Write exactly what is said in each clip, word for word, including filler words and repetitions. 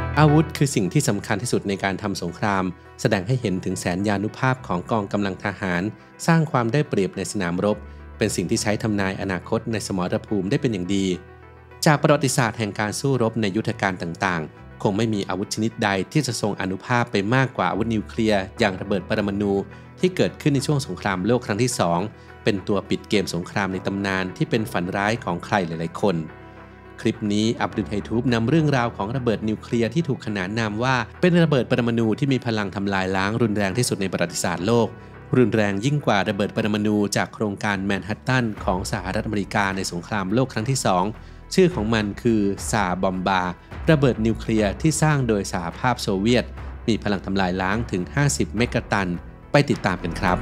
อาวุธคือสิ่งที่สำคัญที่สุดในการทำสงครามแสดงให้เห็นถึงแสนยานุภาพของกองกำลังทหารสร้างความได้เปรียบในสนามรบเป็นสิ่งที่ใช้ทำนายอนาคตในสมรภูมิได้เป็นอย่างดีจากประวัติศาสตร์แห่งการสู้รบในยุทธการต่างๆคงไม่มีอาวุธชนิดใดที่จะทรงอานุภาพไปมากกว่าอาวุธนิวเคลียร์อย่างระเบิดปรมาณูที่เกิดขึ้นในช่วงสงครามโลกครั้งที่สองเป็นตัวปิดเกมสงครามในตำนานที่เป็นฝันร้ายของใครหลายๆคนคลิปนี้อับดุลไฮทูบนำเรื่องราวของระเบิดนิวเคลียร์ที่ถูกขนานนามว่าเป็นระเบิดปรมาณูที่มีพลังทำลายล้างรุนแรงที่สุดในประวัติศาสตร์โลกรุนแรงยิ่งกว่าระเบิดปรมาณูจากโครงการแมนฮัตตันของสหรัฐอเมริกาในสงครามโลกครั้งที่สองชื่อของมันคือซาบอมบาระเบิดนิวเคลียร์ที่สร้างโดยสหภาพโซเวียตมีพลังทำลายล้างถึงห้าสิบเมกะตันไปติดตามกันครับ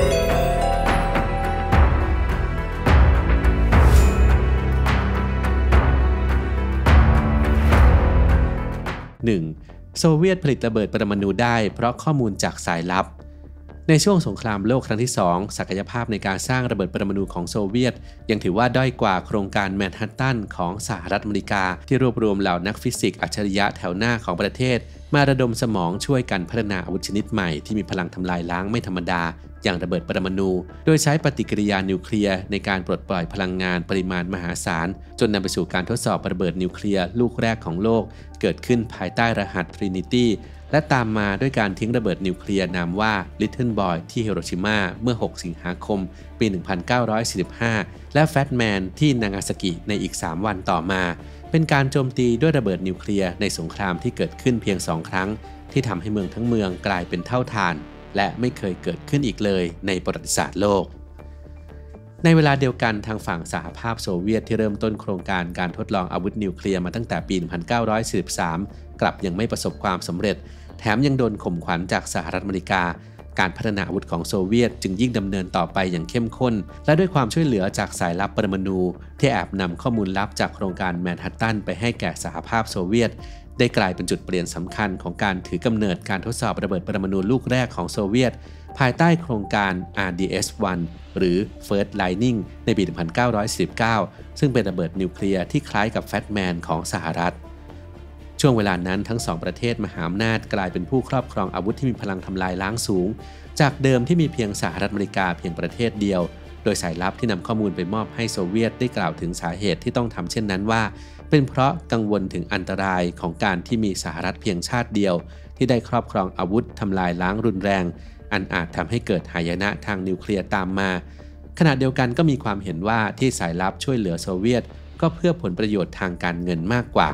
หนึ่ง โซเวียตผลิตระเบิดปรมาณูได้เพราะข้อมูลจากสายลับในช่วงสงครามโลกครั้งที่สองศักยภาพในการสร้างระเบิดปรมาณูของโซเวียตยังถือว่าด้อยกว่าโครงการแมนฮัตตันของสหรัฐอเมริกาที่รวบรวมเหล่านักฟิสิกส์อัจฉริยะแถวหน้าของประเทศมาระดมสมองช่วยกันพัฒนาอาวุธชนิดใหม่ที่มีพลังทำลายล้างไม่ธรรมดาอย่างระเบิดปรมาณูโดยใช้ปฏิกิริยานิวเคลียร์ในการปลดปล่อยพลังงานปริมาณมหาศาลจนนำไปสู่การทดสอบระเบิดนิวเคลียร์ลูกแรกของโลกเกิดขึ้นภายใต้รหัส Trinityและตามมาด้วยการทิ้งระเบิดนิวเคลียร์นามว่า Little Boy ที่ฮิโรชิมาเมื่อหกสิงหาคมปีหนึ่งพันเก้าร้อยสี่สิบห้าและ Fat Man ที่นางาซากิในอีกสามวันต่อมาเป็นการโจมตีด้วยระเบิดนิวเคลียร์ในสงครามที่เกิดขึ้นเพียงสองครั้งที่ทำให้เมืองทั้งเมืองกลายเป็นเท่าฐานและไม่เคยเกิดขึ้นอีกเลยในประวัติศาสตร์โลกในเวลาเดียวกันทางฝั่งสหภาพโซเวียตที่เริ่มต้นโครงการการทดลองอาวุธนิวเคลียร์มาตั้งแต่ปีหนึ่งพันเก้าร้อยสี่สิบสามกลับยังไม่ประสบความสำเร็จแถมยังโดนข่มขวัญจากสหรัฐอเมริกาการพัฒนาอาวุธของโซเวียตจึงยิ่งดำเนินต่อไปอย่างเข้มข้นและด้วยความช่วยเหลือจากสายลับปรมาณูที่แอบนำข้อมูลลับจากโครงการแมนฮัตตันไปให้แก่สหภาพโซเวียตได้กลายเป็นจุดเปลี่ยนสำคัญของการถือกำเนิดการทดสอบระเบิดปรมาณูลูกแรกของโซเวียตภายใต้โครงการ อาร์ ดี เอส วัน หรือ First Lightning ในปีหนึ่งพันเก้าร้อยสี่สิบเก้าซึ่งเป็นระเบิดนิวเคลียร์ที่คล้ายกับ Fat Man ของสหรัฐช่วงเวลานั้นทั้งสองประเทศมหาอำนาจกลายเป็นผู้ครอบครองอาวุธที่มีพลังทำลายล้างสูงจากเดิมที่มีเพียงสหรัฐอเมริกาเพียงประเทศเดียวโดยสายลับที่นำข้อมูลไปมอบให้โซเวียตได้กล่าวถึงสาเหตุที่ต้องทำเช่นนั้นว่าเป็นเพราะกังวลถึงอันตรายของการที่มีสหรัฐเพียงชาติเดียวที่ได้ครอบครองอาวุธทำลายล้างรุนแรงอันอาจทำให้เกิดหายนะทางนิวเคลียร์ตามมาขณะเดียวกันก็มีความเห็นว่าที่สายลับช่วยเหลือโซเวียตก็เพื่อผลประโยชน์ทางการเงินมากกว่า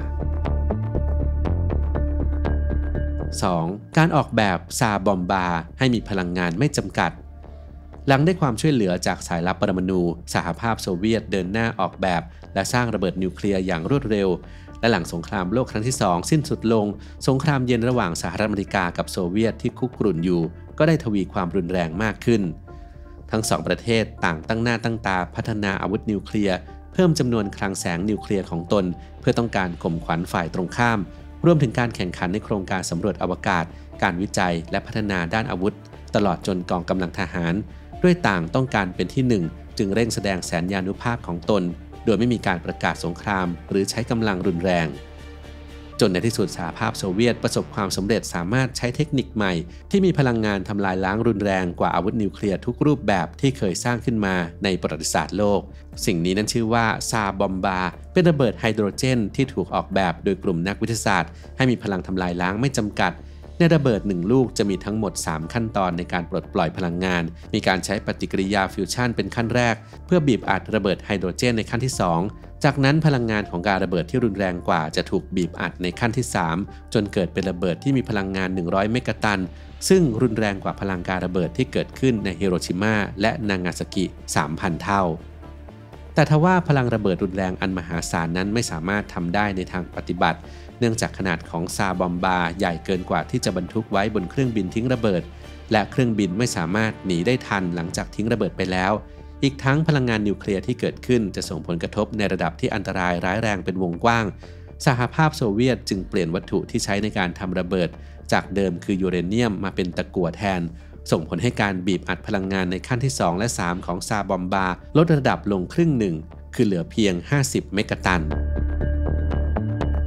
สอง. การออกแบบซาบอมบาให้มีพลังงานไม่จำกัดหลังได้ความช่วยเหลือจากสายลับปรมาณูสหภาพโซเวียตเดินหน้าออกแบบและสร้างระเบิดนิวเคลียร์อย่างรวดเร็วและหลังสงครามโลกครั้งที่สองสิ้นสุดลงสงครามเย็นระหว่างสหรัฐอเมริกากับโซเวียตที่คุกรุ่นอยู่ก็ได้ทวีความรุนแรงมากขึ้นทั้งสองประเทศต่างตั้งหน้าตั้งตาพัฒนาอาวุธนิวเคลียร์เพิ่มจำนวนคลังแสงนิวเคลียร์ของตนเพื่อต้องการข่มขวัญฝ่ายตรงข้ามรวมถึงการแข่งขันในโครงการสำรวจอวกาศการวิจัยและพัฒนาด้านอาวุธตลอดจนกองกำลังทหารด้วยต่างต้องการเป็นที่หนึ่งจึงเร่งแสดงแสนยานุภาพของตนโดยไม่มีการประกาศสงครามหรือใช้กำลังรุนแรงจนในที่สุดสหภาพโซเวียตประสบความสำเร็จสามารถใช้เทคนิคใหม่ที่มีพลังงานทำลายล้างรุนแรงกว่าอาวุธนิวเคลียร์ทุกรูปแบบที่เคยสร้างขึ้นมาในประวัติศาสตร์โลกสิ่งนี้นั้นชื่อว่าซาบอมบาเป็นระเบิดไฮโดรเจนที่ถูกออกแบบโดยกลุ่มนักวิทยาศาสตร์ให้มีพลังทำลายล้างไม่จำกัดในระเบิดหนึ่งลูกจะมีทั้งหมดสามขั้นตอนในการปลดปล่อยพลังงานมีการใช้ปฏิกิริยาฟิวชั่นเป็นขั้นแรกเพื่อบีบอัดระเบิดไฮโดรเจนในขั้นที่สองจากนั้นพลังงานของการระเบิดที่รุนแรงกว่าจะถูกบีบอัดในขั้นที่สามจนเกิดเป็นระเบิดที่มีพลังงานหนึ่งร้อยเมกะตันซึ่งรุนแรงกว่าพลังการระเบิดที่เกิดขึ้นในฮิโรชิมาและนางาซากิ สามพัน เท่าแต่ทว่าพลังระเบิดรุนแรงอันมหาศาลนั้นไม่สามารถทำได้ในทางปฏิบัติเนื่องจากขนาดของซาบอมบาใหญ่เกินกว่าที่จะบรรทุกไว้บนเครื่องบินทิ้งระเบิดและเครื่องบินไม่สามารถหนีได้ทันหลังจากทิ้งระเบิดไปแล้วอีกทั้งพลังงานนิวเคลียร์ที่เกิดขึ้นจะส่งผลกระทบในระดับที่อันตรายร้ายแรงเป็นวงกว้างสหภาพโซเวียตจึงเปลี่ยนวัตถุที่ใช้ในการทำระเบิดจากเดิมคือยูเรเนียมมาเป็นตะกั่วแทนส่งผลให้การบีบอัดพลังงานในขั้นที่สองและสามของซาบอมบาลดระดับลงครึ่งหนึ่งคือเหลือเพียงห้าสิบเมกะตัน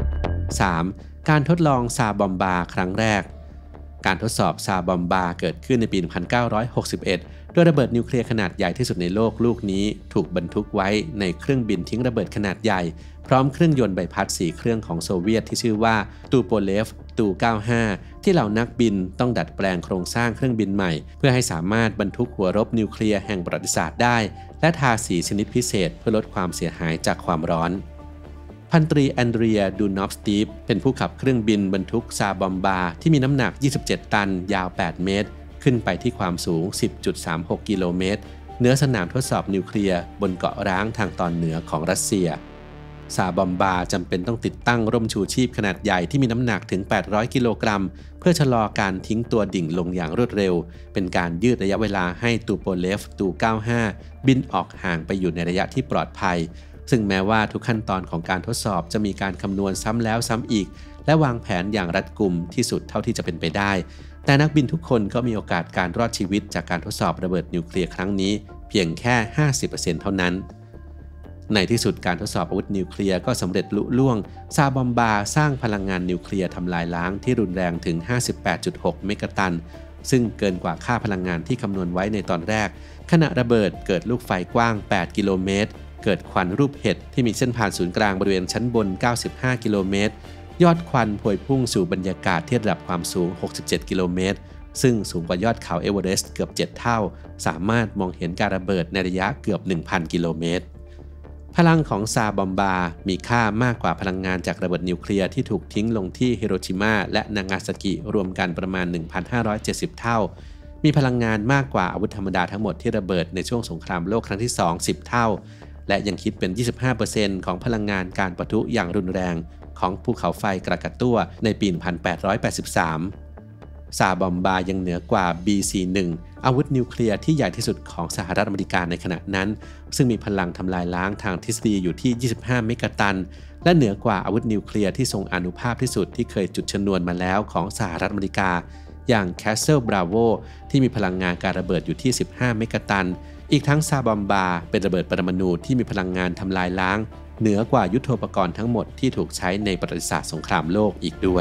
สาม. การทดลองซาบอมบาครั้งแรกการทดสอบซาบอมบาเกิดขึ้นในปี หนึ่งพันเก้าร้อยหกสิบเอ็ด โดยระเบิดนิวเคลียร์ขนาดใหญ่ที่สุดในโลกลูกนี้ถูกบรรทุกไว้ในเครื่องบินทิ้งระเบิดขนาดใหญ่พร้อมเครื่องยนต์ใบพัดสี่เครื่องของโซเวียตที่ชื่อว่าตูโปเลฟ ตู เก้าสิบห้า ที่เหล่านักบินต้องดัดแปลงโครงสร้างเครื่องบินใหม่เพื่อให้สามารถบรรทุกหัวรบนิวเคลียร์แห่งประวัติศาสตร์ได้และทาสีชนิดพิเศษเพื่อลดความเสียหายจากความร้อนพันตรีแอนเดรีย ดูนอฟสตีฟเป็นผู้ขับเครื่องบินบรรทุกซาบอมบาที่มีน้ำหนักยี่สิบเจ็ดตันยาวแปดเมตรขึ้นไปที่ความสูง สิบจุดสามหก กิโลเมตรเหนือสนามทดสอบนิวเคลียร์บนเกาะร้างทางตอนเหนือของรัสเซียซาบอมบาจำเป็นต้องติดตั้งร่มชูชีพขนาดใหญ่ที่มีน้ำหนักถึงแปดร้อยกิโลกรัมเพื่อชะลอการทิ้งตัวดิ่งลงอย่างรวดเร็วเป็นการยืดระยะเวลาให้ตูโปเลฟ ตู เก้าสิบห้า บินออกห่างไปอยู่ในระยะที่ปลอดภัยซึ่งแม้ว่าทุกขั้นตอนของการทดสอบจะมีการคำนวณซ้ำแล้วซ้ำอีกและวางแผนอย่างรัดกุมที่สุดเท่าที่จะเป็นไปได้แต่นักบินทุกคนก็มีโอกาสการรอดชีวิตจากการทดสอบระเบิดนิวเคลียร์ครั้งนี้เพียงแค่ ห้าสิบเปอร์เซ็นต์ เท่านั้นในที่สุดการทดสอบอาวุธนิวเคลียร์ก็สำเร็จลุล่วงซาบอมบาสร้างพลังงานนิวเคลียร์ทำลายล้างที่รุนแรงถึง ห้าสิบแปดจุดหก เมกะตันซึ่งเกินกว่าค่าพลังงานที่คำนวณไว้ในตอนแรกขณะระเบิดเกิดลูกไฟกว้างแปดกิโลเมตรเกิดควันรูปเห็ดที่มีเส้นผ่านศูนย์กลางบริเวณชั้นบนเก้าสิบห้ากิโลเมตรยอดควันพวยพุ่งสู่บรรยากาศที่ระดับความสูงหกสิบเจ็ดกิโลเมตรซึ่งสูงกว่ายอดเขาเอเวอเรสต์เกือบเจ็ดเท่าสามารถมองเห็นการระเบิดในระยะเกือบ หนึ่งพัน กิโลเมตรพลังของซาบอมบามีค่ามากกว่าพลังงานจากระเบิดนิวเคลียร์ที่ถูกทิ้งลงที่ฮิโรชิมาและนางาซากิรวมกันประมาณ หนึ่งพันห้าร้อยเจ็ดสิบ เท่ามีพลังงานมากกว่าอาวุธธรรมดาทั้งหมดที่ระเบิดในช่วงสงครามโลกครั้งที่สอง สิบเท่าและยังคิดเป็น ยี่สิบห้าเปอร์เซ็นต์ ของพลังงานการปะทุอย่างรุนแรงของภูเขาไฟกระกัตตั้วในปี หนึ่งพันแปดร้อยแปดสิบสาม ซาบอมบายังเหนือกว่า บี ซี หนึ่ง อาวุธนิวเคลียร์ที่ใหญ่ที่สุดของสหรัฐอเมริกาในขณะนั้นซึ่งมีพลังทำลายล้างทางทฤษฎีอยู่ที่ ยี่สิบห้า เมกะตันและเหนือกว่าอาวุธนิวเคลียร์ที่ทรงอานุภาพที่สุดที่เคยจุดชนวนมาแล้วของสหรัฐอเมริกาอย่าง Castle Bravo ที่มีพลังงานการระเบิดอยู่ที่ สิบห้า เมกะตันอีกทั้งซาบอมบาเป็นระเบิดปรมาณูที่มีพลังงานทำลายล้างเหนือกว่ายุทโธปกรณ์ทั้งหมดที่ถูกใช้ในประวัติศาสตร์สงครามโลกอีกด้วย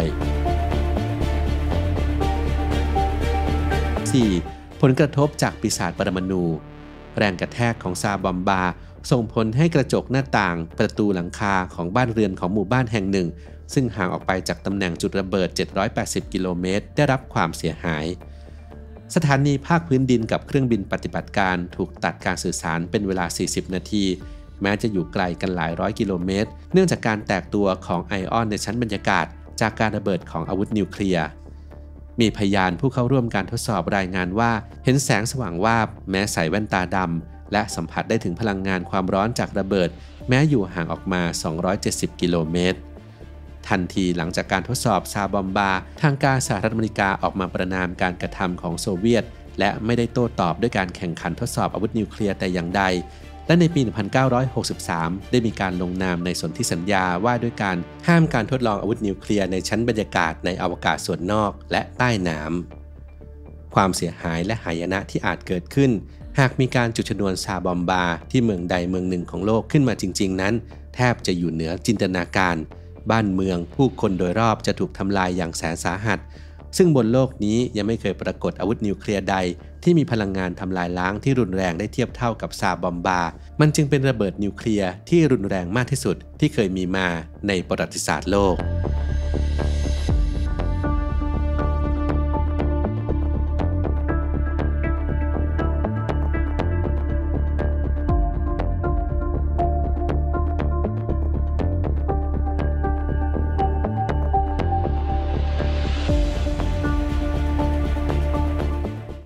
สี่. ผลกระทบจากปีศาจปรมาณูแรงกระแทกของซาบอมบาส่งผลให้กระจกหน้าต่างประตูหลังคาของบ้านเรือนของหมู่บ้านแห่งหนึ่งซึ่งห่างออกไปจากตำแหน่งจุดระเบิดเจ็ดร้อยแปดสิบกิโลเมตรได้รับความเสียหายสถานีภาคพื้นดินกับเครื่องบินปฏิบัติการถูกตัดการสื่อสารเป็นเวลาสี่สิบนาทีแม้จะอยู่ไกลกันหลายร้อยกิโลเมตรเนื่องจากการแตกตัวของไอออนในชั้นบรรยากาศจากการระเบิดของอาวุธนิวเคลียร์มีพยานผู้เข้าร่วมการทดสอบรายงานว่าเห็นแสงสว่างวาบแม้ใส่แว่นตาดำและสัมผัสได้ถึงพลังงานความร้อนจากระเบิดแม้อยู่ห่างออกมาสองร้อยเจ็ดสิบกิโลเมตรทันทีหลังจากการทดสอบซาบอมบาทางการสหรัฐอเมริกาออกมาประณามการกระทำของโซเวียตและไม่ได้โต้ตอบด้วยการแข่งขันทดสอบอาวุธนิวเคลียร์แต่อย่างใดและในปี หนึ่งพันเก้าร้อยหกสิบสาม ได้มีการลงนามในสนธิสัญญาว่าด้วยการห้ามการทดลองอาวุธนิวเคลียร์ในชั้นบรรยากาศในอวกาศส่วนนอกและใต้น้ำความเสียหายและหายนะที่อาจเกิดขึ้นหากมีการจุดชนวนซาบอมบาที่เมืองใดเมืองหนึ่งของโลกขึ้นมาจริงๆนั้นแทบจะอยู่เหนือจินตนาการบ้านเมืองผู้คนโดยรอบจะถูกทำลายอย่างแสนสาหัสซึ่งบนโลกนี้ยังไม่เคยปรากฏอาวุธนิวเคลียร์ใดที่มีพลังงานทำลายล้างที่รุนแรงได้เทียบเท่ากับซาบอมบามันจึงเป็นระเบิดนิวเคลียร์ที่รุนแรงมากที่สุดที่เคยมีมาในประวัติศาสตร์โลก